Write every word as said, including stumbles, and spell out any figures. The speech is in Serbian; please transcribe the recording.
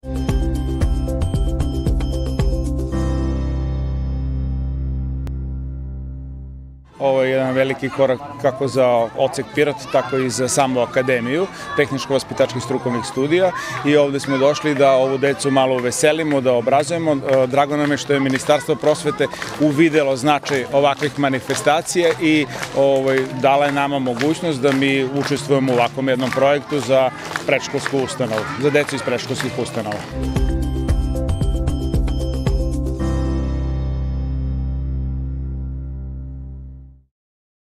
Ovo je jedan veliki korak kako za odsek Pirot, tako i za samu akademiju tehničko-vaspitačkih strukovnih studija i ovde smo došli da ovu decu malo uveselimo, da obrazujemo. Drago nam je što je Ministarstvo prosvete uvidelo značaj ovakvih manifestacija i dala je nama mogućnost da mi učestvujemo u ovakvom jednom projektu za predškolsku ustanovu, za decu iz predškolskih ustanova.